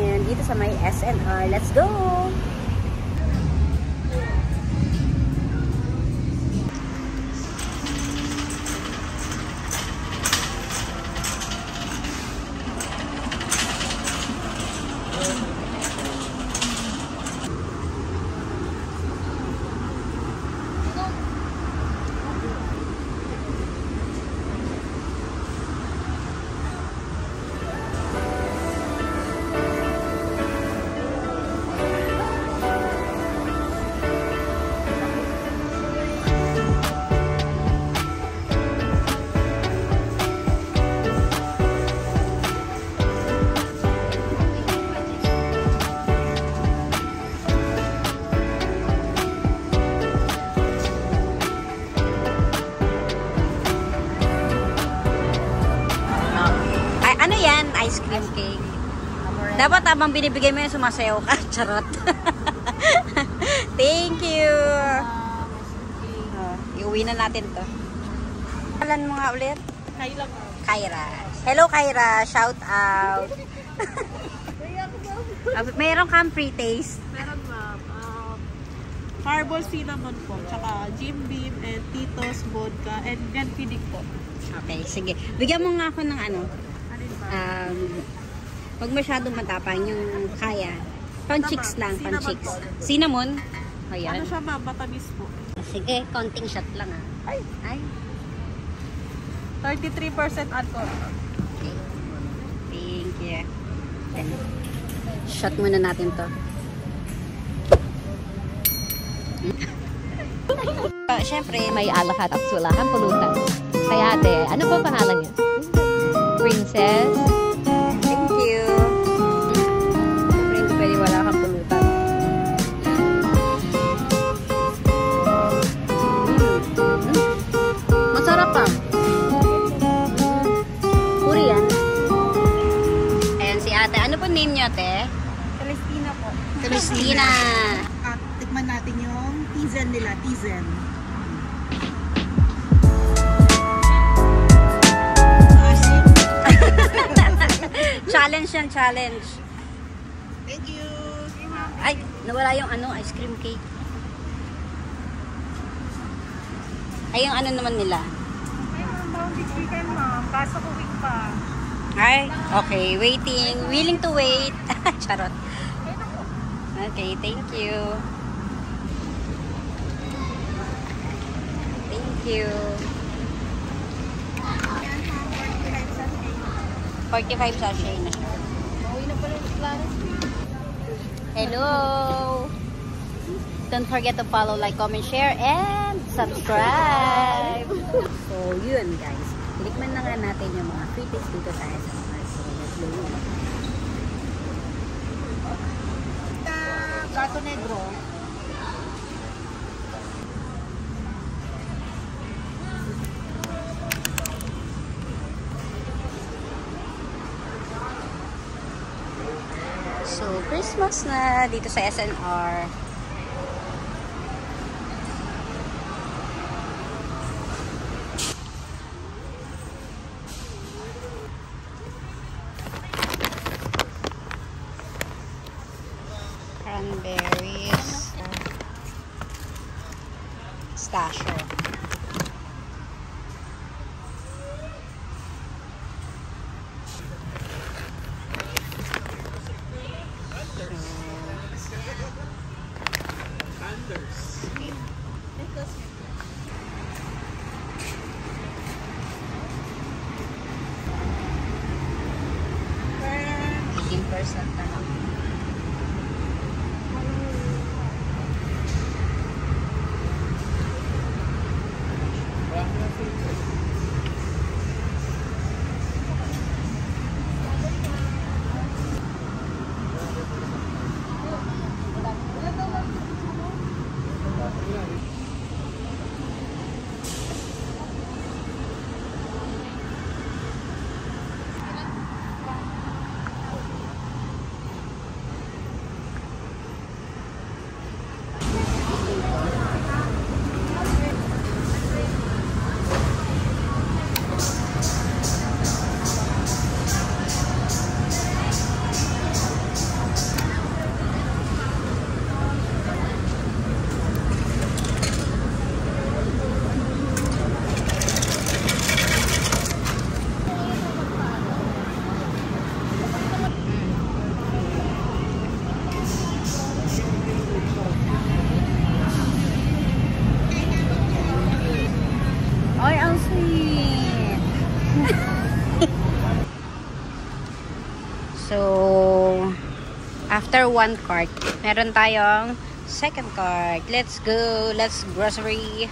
ngayon dito sa may SNR. Let's go! Ice cream cake. Dapat habang binibigay mo yun, sumasayaw ka. Charot. Thank you. Iuwi na natin to. Kalan mo nga ulit? Kyla. Kyra. Hello Kyra. Shout out. Meron kang pre-taste? Meron ma'am. Fireball cinnamon po. Tsaka Jim Beam and Tito's vodka and Glenfiddich po. Okay, sige. Bigyan mo nga ako ng ano. Wag masyadong matapang yung kaya. Pan-chicks lang, pan-chicks. Cinnamon. Ayan. Ano siya ma'am? Matamis po. Sige, konting shot lang ah. Ay. 33% alcohol. Okay. Thank you. Then, shot muna natin to. Siyempre, may alak at wala kang pulutan. Kaya ate, ano ba pangalan niya? Princess. Thank you. Siyempre, hindi pwede wala kang pulutan. Masarap pa. Puri yan. Ayan si ate. Ano po name niyo ate? Celestina po. Celestina. At tikman natin yung tizen nila. Tizen. Challenge yan, challenge. Thank you. Ay, nawala yung ano, ice cream cake. Ay, yung ano naman nila. Ay, ma'am, this weekend ma'am. Kaso ko week pa. Ay, okay, waiting. Willing to wait. Charot. Okay, thank you. Thank you. 45 sachet na siya. Mauwi na pala yung Clarence. Hello! Don't forget to follow, like, comment, share, and subscribe! So, yun guys. Tinikman na nga natin yung mga free taste dito sa SNR. So, let's go. Gato negro. So, Christmas na dito sa SNR. Cranberries. Pistachio. Percent na lang. After one cart, meron tayong second cart. Let's go. Let's grocery.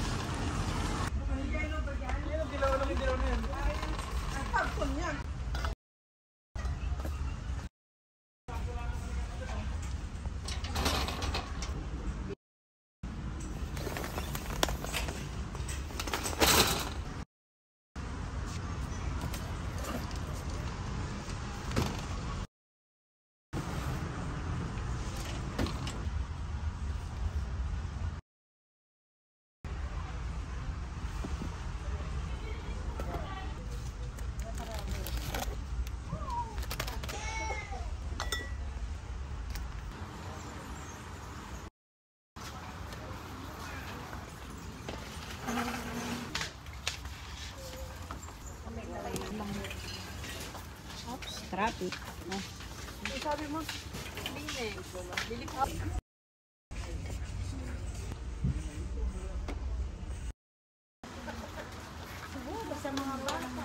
Traffic. Sabi mo, bili ko. Siguro sa mga bata.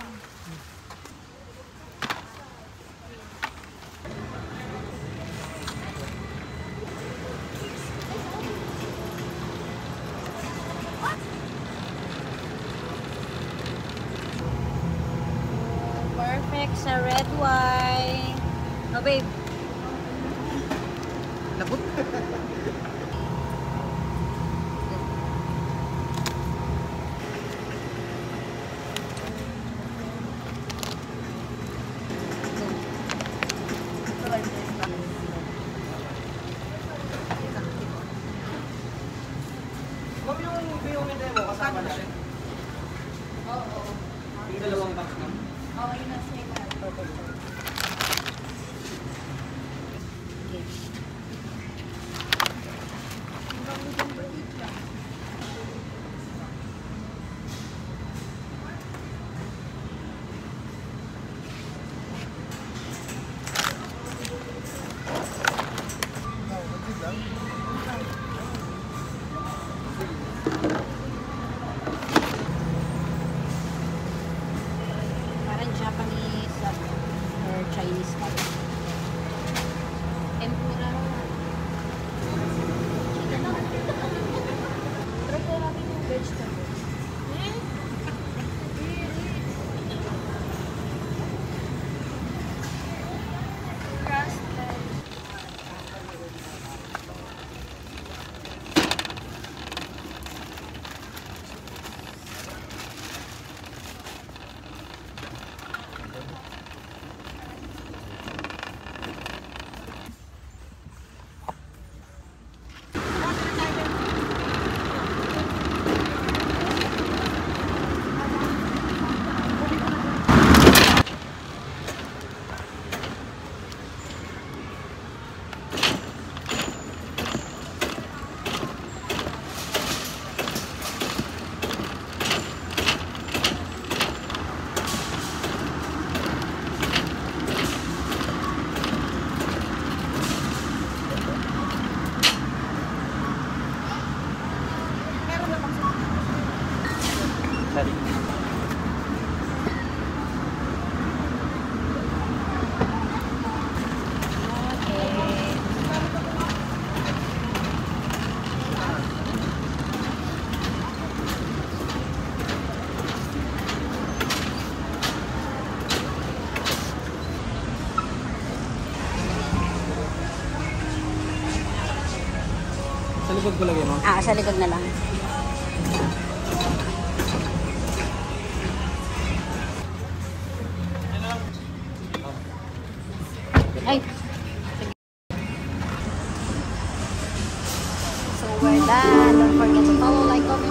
Perfect sa red wine. Oh, babe. Labot. Huwag yung hindi mo kasama na rin. Oo. Yung dalawang box na. Oo, yun na siya. Parang Japanese or Chinese style. Tempura. Try ko natin yung vegetables. Sorry. Sa likod ko lagay mo? Sa likod na lang. Ay! So we're done. Don't forget to follow, like, comment.